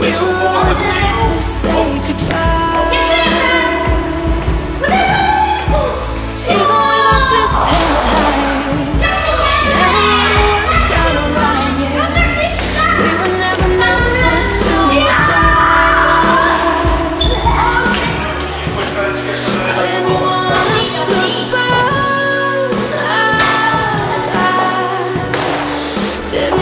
We were always meant to say goodbye. Even with our fists held high, never really worked out alright, yeah. We were never meant for two to die. I didn't want us to burn out. I didn't